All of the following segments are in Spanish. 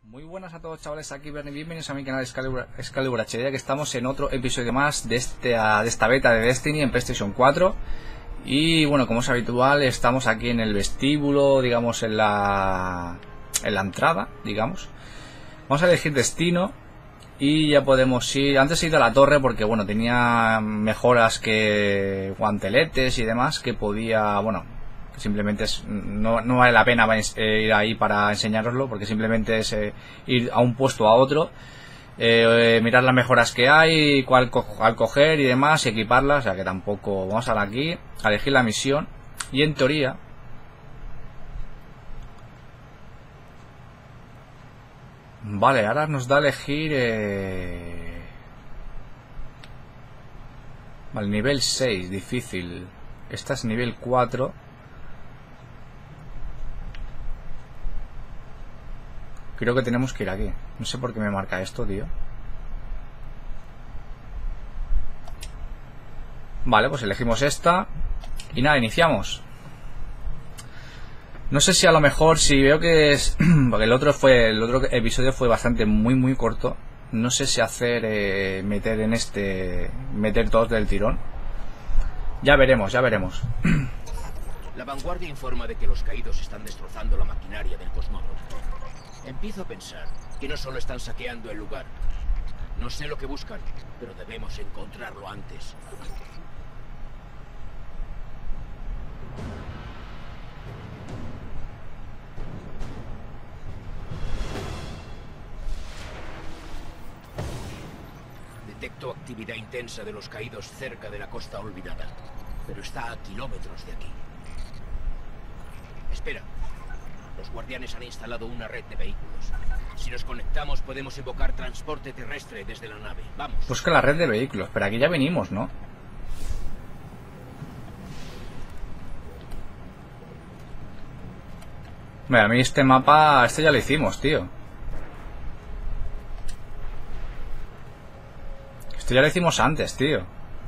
Muy buenas a todos, chavales, aquí Bernie, bienvenidos a mi canal Excalibur HD, que estamos en otro episodio más de esta beta de Destiny en PlayStation 4. Y bueno, como es habitual, estamos aquí en el vestíbulo, digamos, en la entrada, digamos. Vamos a elegir destino y ya podemos ir. Antes he ido a la torre porque, bueno, tenía mejoras que guanteletes y demás que podía, bueno, simplemente no vale la pena ir ahí para enseñároslo, porque simplemente es ir a un puesto a otro, mirar las mejoras que hay, cuál al coger y demás, y equiparlas. O sea que tampoco. Vamos a dar aquí a elegir la misión, y en teoría vale, ahora nos da a elegir vale, nivel 6, difícil. Esta es nivel 4. Creo que tenemos que ir aquí. No sé por qué me marca esto, tío. Vale, pues elegimos esta. Y nada, iniciamos. No sé si a lo mejor, si veo que es... porque el otro episodio fue bastante muy corto. No sé si hacer... meter todos del tirón. Ya veremos, ya veremos. La vanguardia informa de que los caídos están destrozando la maquinaria del cosmódromo. Empiezo a pensar que no solo están saqueando el lugar. No sé lo que buscan, pero debemos encontrarlo antes. Detecto actividad intensa de los caídos cerca de la costa olvidada, pero está a kilómetros de aquí. Espera. Los guardianes han instalado una red de vehículos. Si nos conectamos podemos invocar transporte terrestre desde la nave. Vamos. Busca la red de vehículos, pero aquí ya venimos, ¿no? Mira, a mí este mapa, ya lo hicimos, tío. Esto ya lo hicimos antes, tío.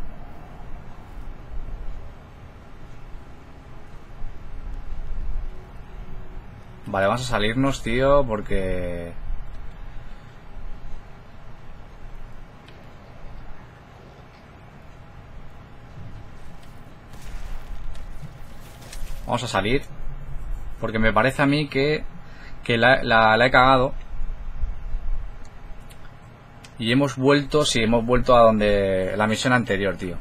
Vale, vamos a salirnos, tío, porque... Vamos a salir. Porque me parece a mí que la he cagado. Y hemos vuelto, sí, hemos vuelto a donde... la misión anterior, tío.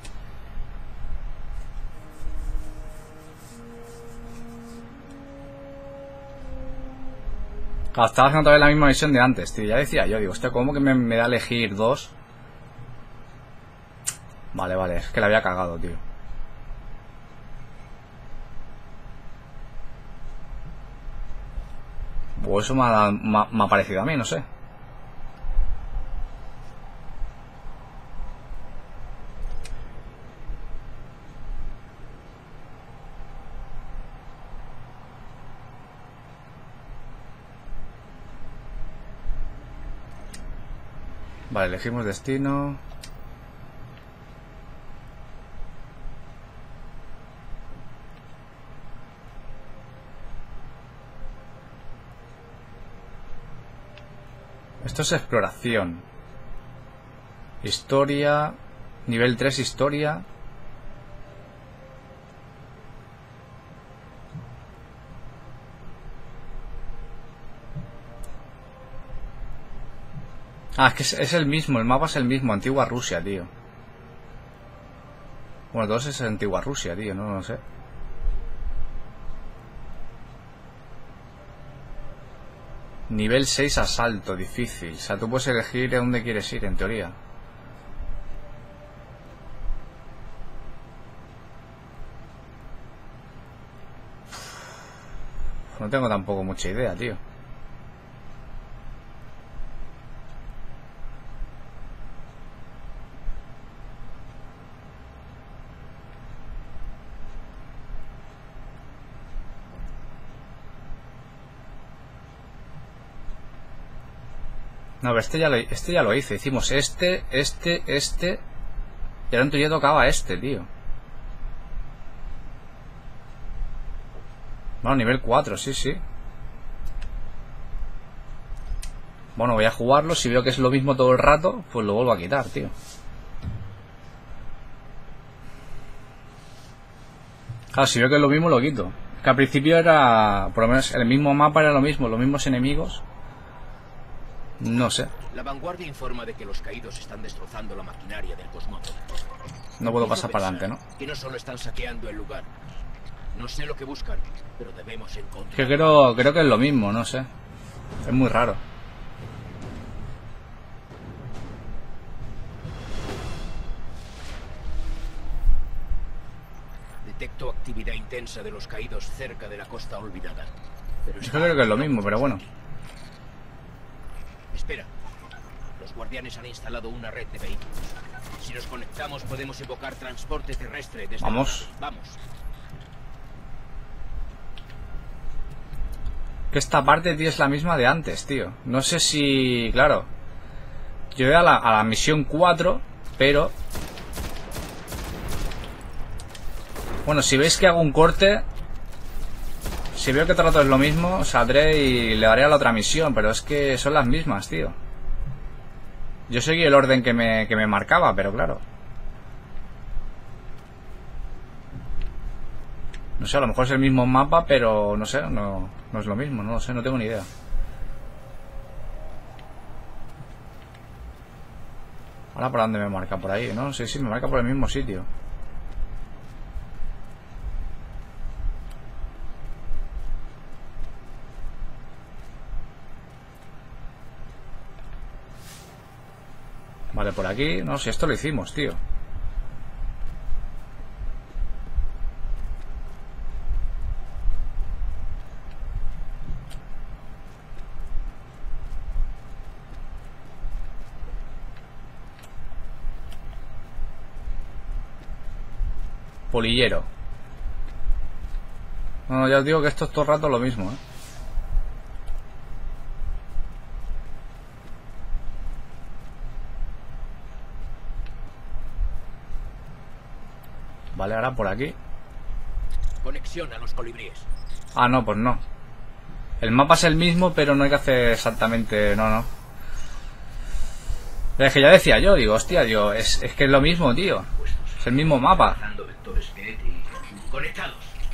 Claro, estaba haciendo todavía la misma misión de antes, tío. Ya decía yo, digo, hostia, ¿cómo que me da a elegir dos? Vale, es que la había cagado, tío. Pues eso me ha parecido a mí, no sé. Vale, elegimos destino. Esto es exploración. Historia. Nivel 3, historia. Ah, es que es el mismo, el mapa es el mismo, Antigua Rusia, tío. Bueno, todos es Antigua Rusia, tío, no sé. Nivel 6, asalto, difícil. O sea, tú puedes elegir a dónde quieres ir, en teoría. No tengo tampoco mucha idea, tío. No, pero este ya lo hice. Hicimos este. Y ahora en teoría tocaba este, tío. Bueno, nivel 4, sí. Bueno, voy a jugarlo. Si veo que es lo mismo todo el rato, pues lo vuelvo a quitar, tío. Claro, si veo que es lo mismo, lo quito. Que al principio era... Por lo menos el mismo mapa era lo mismo. Los mismos enemigos. No sé. La vanguardia informa de que los caídos están destrozando la maquinaria del cosmódromo. No puedo pasar para adelante, ¿no? Que no solo están saqueando el lugar. No sé lo que buscan, pero debemos encontrar... Que creo que es lo mismo, no sé. Es muy raro. Detecto actividad intensa de los caídos cerca de la costa olvidada. Pero Yo creo que es lo mismo, pero bueno. Espera. Los guardianes han instalado una red de vehículos. Si nos conectamos podemos evocar transporte terrestre desde... Vamos. Vamos. Que esta parte, tío, es la misma de antes, tío. No sé si... Claro. Yo voy a la misión 4, pero... Bueno, si veis que hago un corte... Si veo que todo el rato es lo mismo, saldré y le daré a la otra misión. Pero es que son las mismas, tío. Yo seguí el orden que me marcaba, pero claro. No sé, a lo mejor es el mismo mapa, pero no sé, no es lo mismo, no lo sé, no tengo ni idea. Ahora por dónde me marca, por ahí, ¿no? Sí, me marca por el mismo sitio. Vale, por aquí, no, si esto lo hicimos, tío. Polillero. No, ya os digo que esto es todo el rato lo mismo, ¿eh? Vale, ahora por aquí. Conexión a los colibríes. Ah, no, pues no. El mapa es el mismo, pero no hay que hacer exactamente... No. Es que ya decía yo, digo, hostia, digo, es que es lo mismo, tío. Es el mismo mapa. Conectados.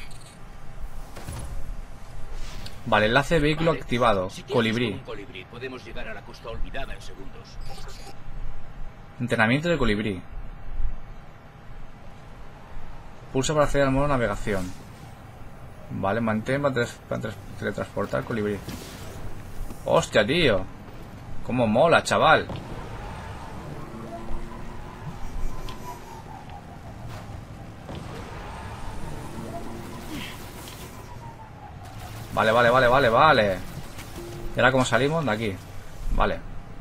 Vale, enlace vehículo Vale. activado. Si quieres Colibrí. un colibrí, podemos llegar a la costa olvidada en segundos. Entrenamiento de colibrí. Pulsa para acceder al modo navegación. Vale, mantén para teletransportar colibrí. Hostia, tío. Cómo mola, chaval. Vale. ¿Y ahora cómo salimos? De aquí. Vale.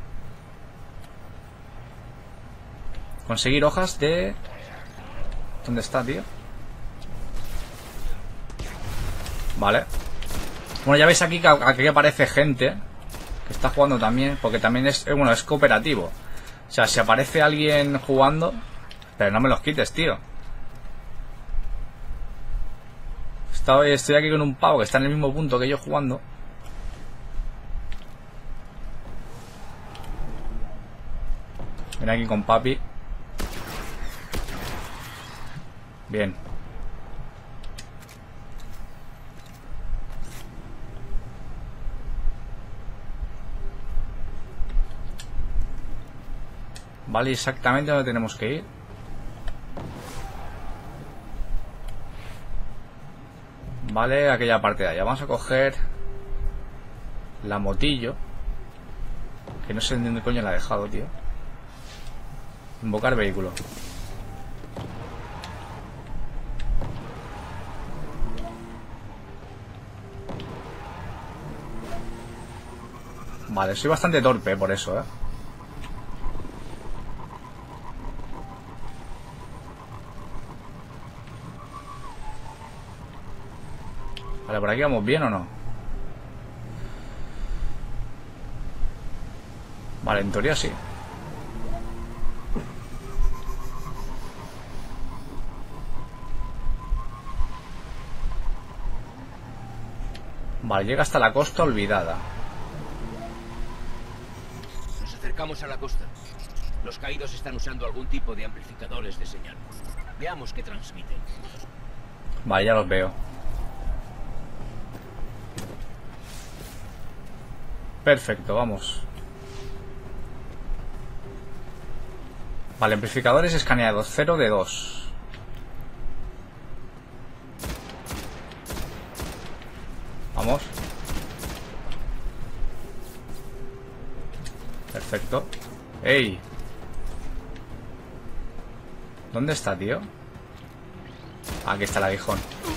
Conseguir hojas de... ¿Dónde está, tío? Vale. Bueno, ya veis aquí que aquí aparece gente que está jugando también, porque también es, bueno, es cooperativo. O sea, si aparece alguien jugando... Pero no me los quites, tío. Estoy aquí con un pavo que está en el mismo punto que yo jugando. Ven aquí con papi. Bien. Vale, exactamente donde tenemos que ir. Vale, aquella parte de allá. Vamos a coger la motillo. Que no sé en dónde coño la he dejado, tío. Invocar vehículo. Vale, soy bastante torpe por eso, ¿eh? Vale, ¿por aquí vamos bien o no? Vale, en teoría sí. Vale, llega hasta la costa olvidada. acercamos a la costa. Los caídos están usando algún tipo de amplificadores de señal. Veamos qué transmiten. Vale, ya los veo. Perfecto, vamos. Vale, amplificadores escaneados, 0 de 2. Vamos. Perfecto. ¡Ey! ¿Dónde está, tío? Aquí está el aguijón.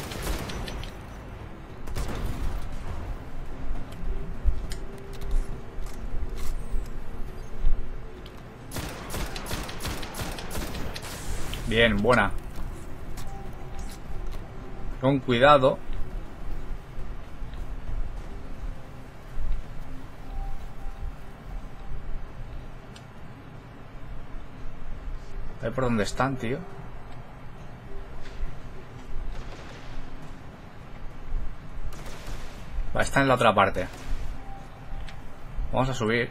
Bien, buena. Con cuidado. A ver por dónde están, tío. Vale, están en la otra parte. Vamos a subir.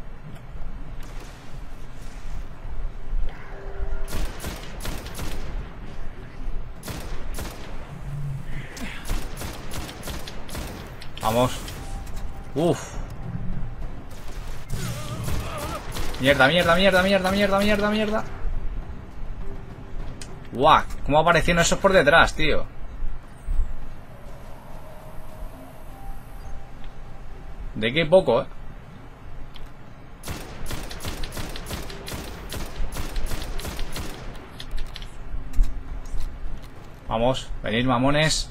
Vamos. Uf. Mierda, mierda, mierda, mierda, mierda, mierda, mierda. Guau, ¿cómo aparecieron esos por detrás, tío? De qué poco, eh. Vamos, venid, mamones.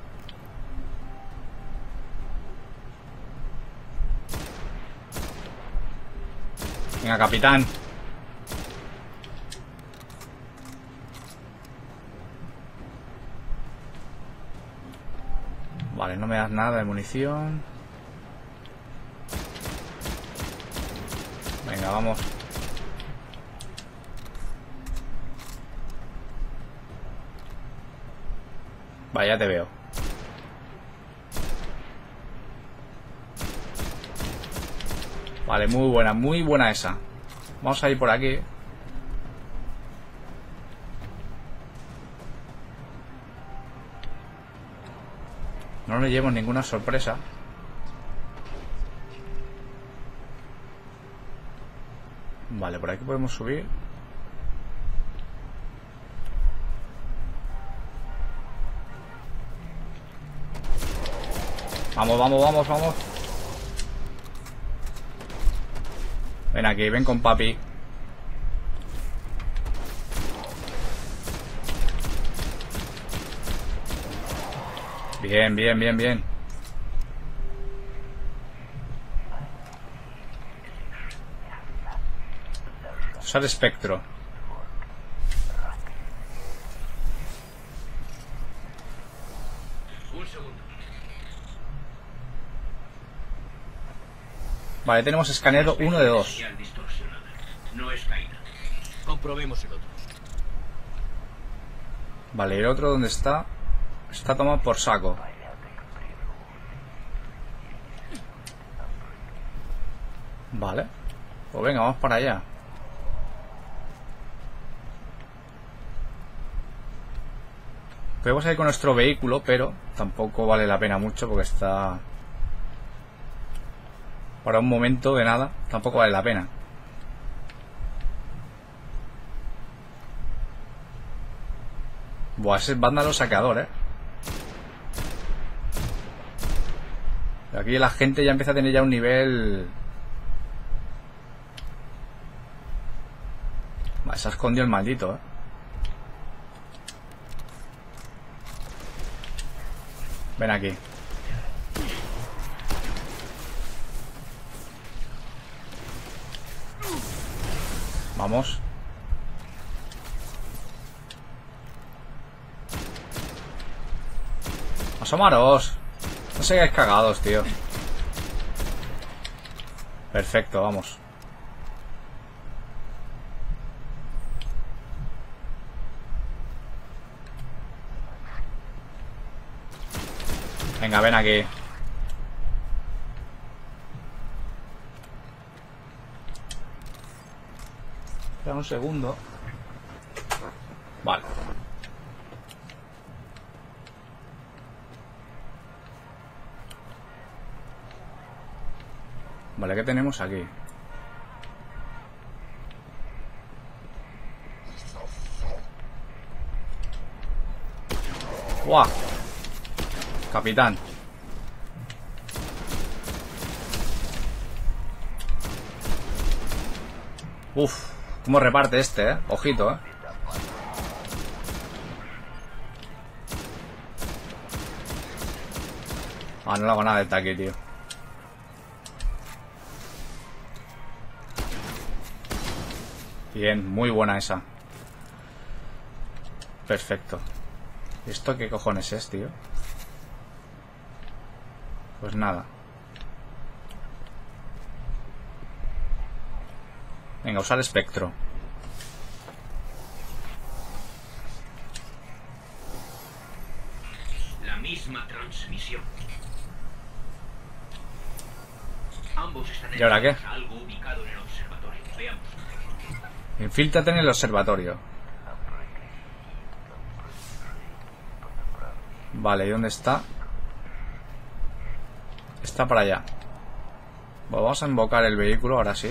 Venga, capitán. Vale, no me das nada de munición. Venga, vamos. Vale, ya te veo. Vale, muy buena esa. Vamos a ir por aquí. No le llevo ninguna sorpresa. Vale, por aquí podemos subir. Vamos, vamos, vamos, vamos. Ven aquí, ven con papi. Bien, bien, bien, bien. Usar espectro. Un segundo. Vale, tenemos escaneado 1 de 2. Señal distorsionada. No es caída. Comprobemos el otro. Vale, ¿el otro dónde está? Está tomado por saco. Vale. Pues venga, vamos para allá. Podemos ir con nuestro vehículo, pero tampoco vale la pena mucho porque está... Para un momento de nada, tampoco vale la pena. Buah, ese es vándalo saqueador, Aquí la gente ya empieza a tener ya un nivel... Vale, se ha escondido el maldito, Ven aquí. Vamos. Asomaros. No se quedáis cagados, tío. Perfecto, vamos. Venga, ven aquí. Espera un segundo. Vale. Vale, ¿qué tenemos aquí? ¡Guau! Capitán. Uf, cómo reparte este, ojito, Ah, no le hago nada de ataque, tío. Bien, muy buena esa. Perfecto. ¿Esto qué cojones es, tío? Pues nada. Venga, usar espectro. La misma transmisión. Ambos están ¿Y ahora qué? algo ubicado en el observatorio. Veamos. Infíltrate en el observatorio. Vale, ¿y dónde está? Está para allá. Bueno, vamos a invocar el vehículo, ahora sí.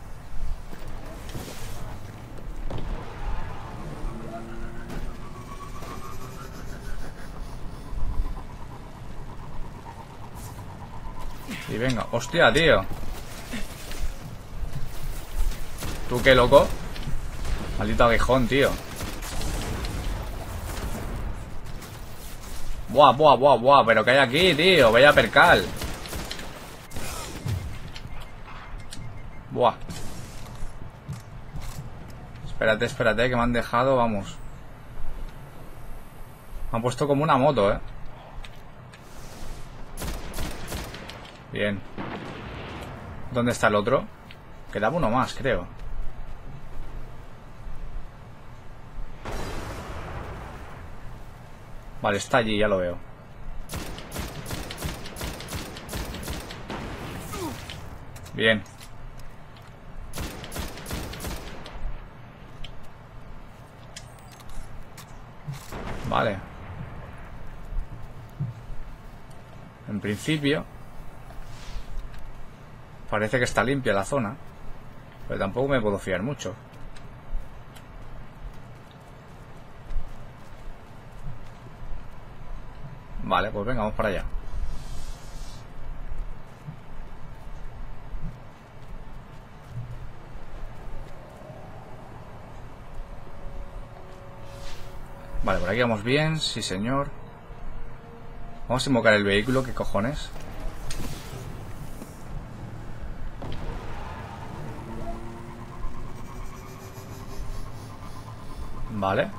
Y venga, hostia, tío. ¿Tú qué, loco? Maldito aguijón, tío. Buah, buah, buah, buah. Pero que hay aquí, tío. Vaya percal. Buah. Espérate, espérate, que me han dejado, vamos. Me han puesto como una moto, Bien. ¿Dónde está el otro? Quedaba uno más, creo. Vale, está allí, ya lo veo. Bien. Vale. En principio parece que está limpia la zona, pero tampoco me puedo fiar mucho. Vale, pues venga, vamos para allá. Vale, por aquí vamos bien, sí señor. Vamos a invocar el vehículo, ¿qué cojones? Vale.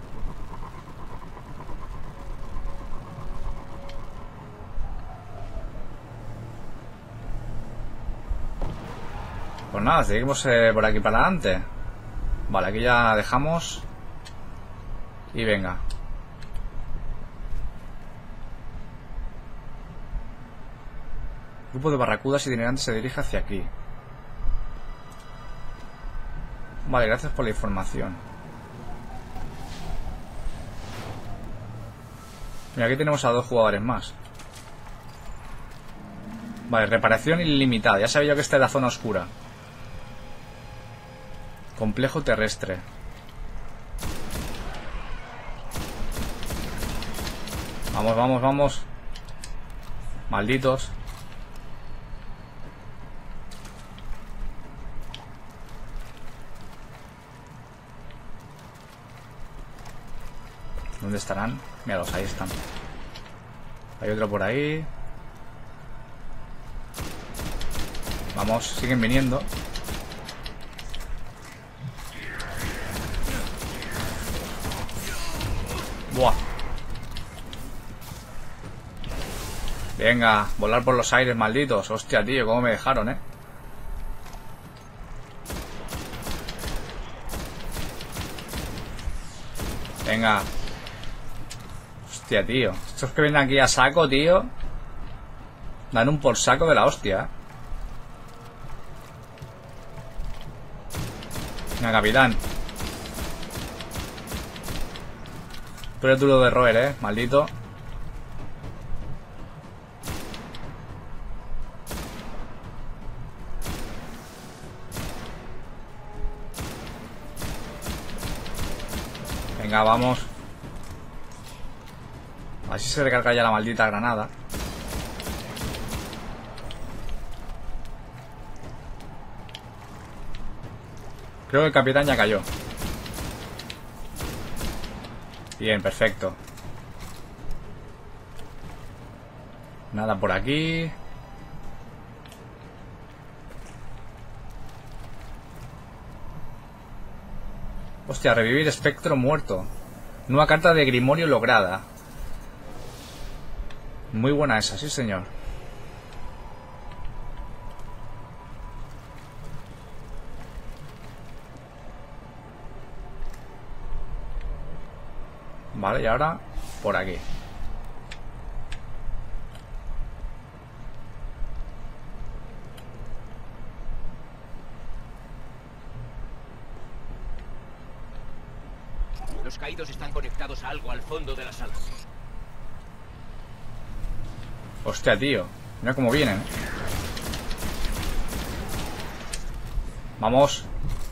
Pues nada, seguimos por aquí para adelante. Vale, aquí ya dejamos. Y venga. Grupo de barracudas itinerantes se dirige hacia aquí. Vale, gracias por la información. Mira, aquí tenemos a 2 jugadores más. Vale, reparación ilimitada. Ya sabía yo que esta es la zona oscura. Complejo terrestre. Vamos, vamos, vamos. Malditos. ¿Dónde estarán? Míralos, ahí están. Hay otro por ahí. Vamos, siguen viniendo. Buah. Venga, volar por los aires, malditos. Hostia, tío, cómo me dejaron, Venga. Hostia, tío. Estos que vienen aquí a saco, tío. Dan un por saco de la hostia. Venga, capitán. Tú eres duro de roer, maldito. Venga, vamos. Así se recarga ya la maldita granada. Creo que el capitán ya cayó. Bien, perfecto. Nada por aquí. Hostia, revivir espectro muerto. Nueva carta de Grimorio lograda. Muy buena esa, sí señor. Vale, y ahora por aquí. Los caídos están conectados a algo al fondo de la sala. Hostia, tío. Mira cómo vienen. Vamos.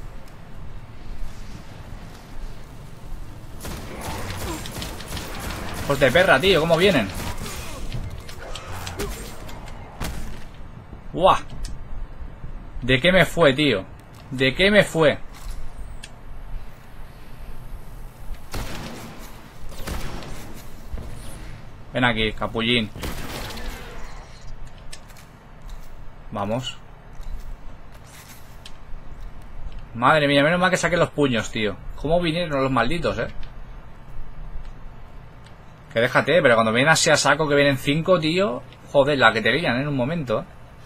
Hijos de perra, tío. ¿Cómo vienen? ¡Buah! ¿De qué me fue, tío? ¿De qué me fue? Ven aquí, capullín. Vamos. Madre mía, menos mal que saqué los puños, tío. ¿Cómo vinieron los malditos, Que déjate, pero cuando vienen así a saco, que vienen 5, tío. Joder, la que te veían en un momento,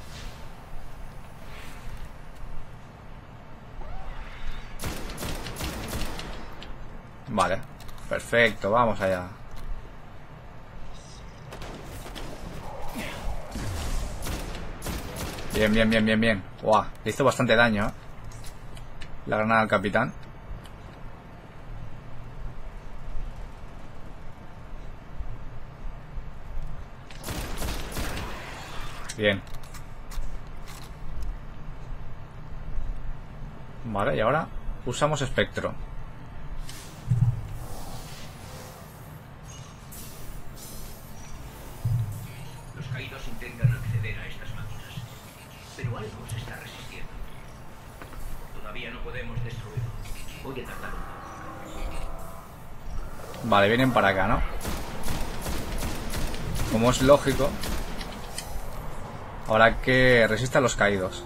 Vale, perfecto, vamos allá. Bien, bien, bien, bien, bien. Guau, le hizo bastante daño, la granada al capitán. Bien. Vale, y ahora usamos espectro. Los caídos intentan acceder a estas máquinas, pero algo se está resistiendo. Todavía no podemos destruirlo. Voy a tardar un poco. Vale, vienen para acá, ¿no? Como es lógico. Ahora que resista a los caídos.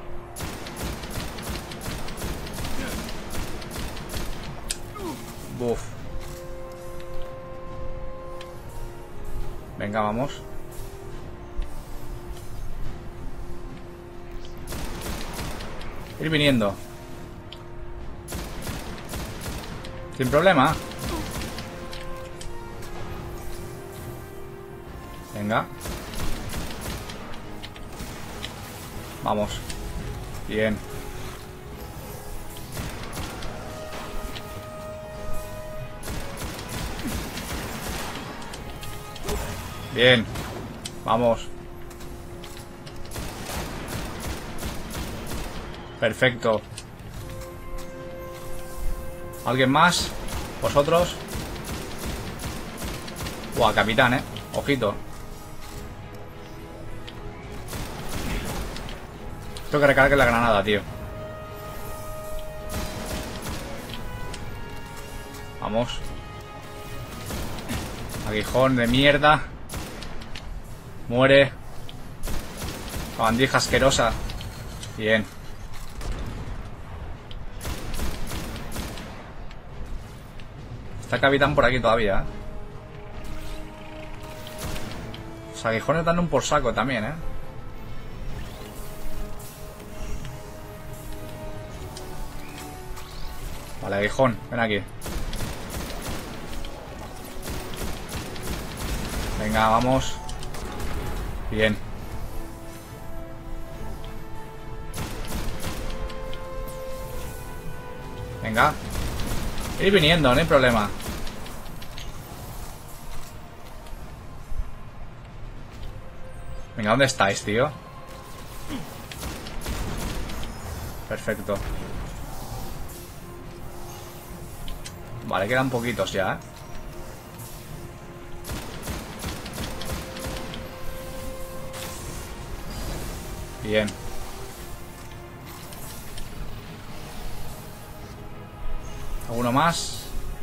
Buf. Venga, vamos. Ir viniendo. Sin problema. Venga. Vamos. Bien. Bien. Vamos. Perfecto. ¿Alguien más? ¿Vosotros? Buah, capitán, Ojito. Tengo que recargar la granada, tío. Vamos. Aguijón de mierda. Muere. Bandija asquerosa. Bien. Está el capitán por aquí todavía, Los aguijones dan un por saco también, Vale, aguijón, ven aquí. Venga, vamos. Bien. Venga. Ir viniendo, no hay problema. Venga, ¿dónde estáis, tío? Perfecto. Vale, quedan poquitos ya, ¿eh? Bien. ¿Alguno más?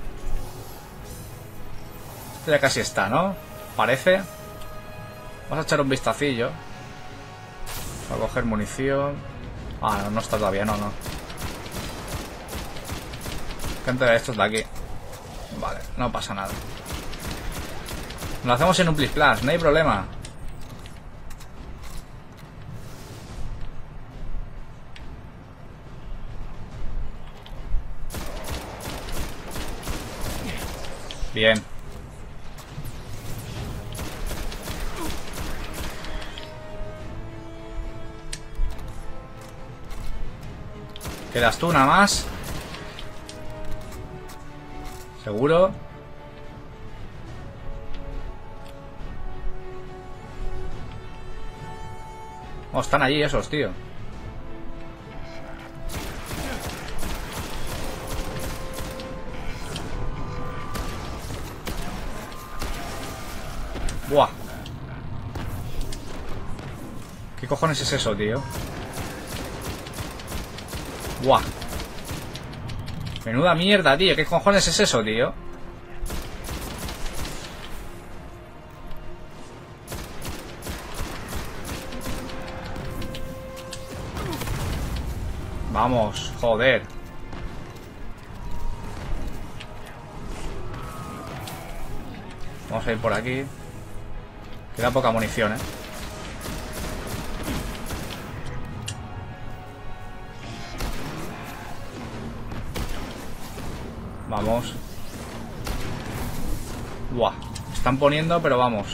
Este ya casi está, ¿no? Parece. Vamos a echar un vistacillo. A coger munición. Ah, no, no está todavía, no. Gente de estos de aquí. Vale, no pasa nada. Lo hacemos en un plis plas, no hay problema. Bien. Quedas tú nada más. ¿Seguro? Oh, están allí esos, tío. Buah. ¿Qué cojones es eso, tío? Buah. Menuda mierda, tío. ¿Qué cojones es eso, tío? Vamos, joder. Vamos a ir por aquí. Queda poca munición, ¿eh? Vamos. Buah. Están poniendo, pero vamos.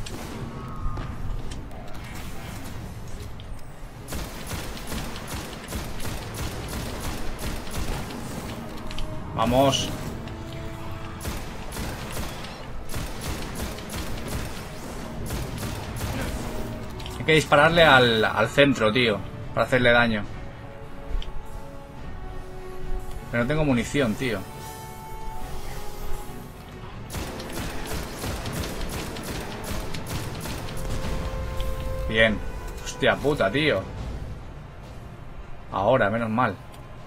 Vamos. Hay que dispararle al centro, tío, para hacerle daño. Pero no tengo munición, tío. Bien. Hostia puta, tío. Ahora, menos mal.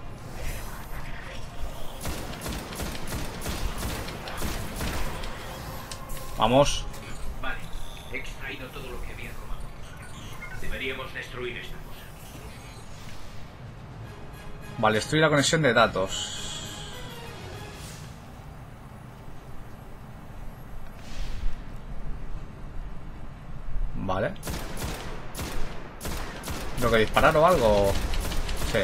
Vamos. Vale, he extraído todo lo que había robado. Deberíamos destruir esta cosa. Vale, destruir la conexión de datos. Vale. ¿Tengo que disparar o algo? Sí.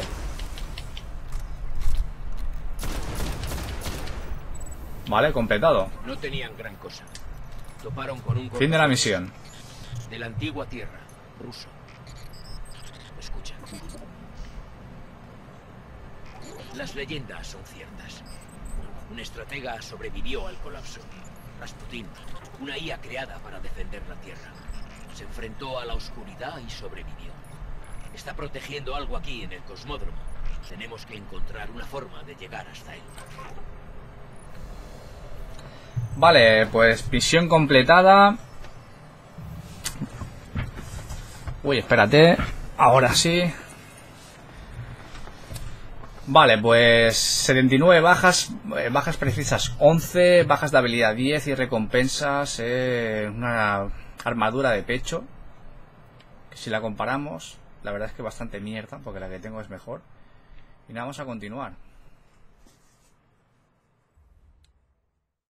Vale, completado. No tenían gran cosa. Toparon con un Fin de la misión. de la antigua tierra, ruso. Escucha. Las leyendas son ciertas. Un estratega sobrevivió al colapso. Rasputin, una IA creada para defender la tierra. Se enfrentó a la oscuridad y sobrevivió. Está protegiendo algo aquí en el cosmódromo. Tenemos que encontrar una forma de llegar hasta él. Vale, pues misión completada. Uy, espérate. Ahora sí. Vale, pues 79 bajas. Bajas precisas 11. Bajas de habilidad 10 y recompensas. Una armadura de pecho. Que si la comparamos, la verdad es que bastante mierda, porque la que tengo es mejor. Y nada, vamos a continuar.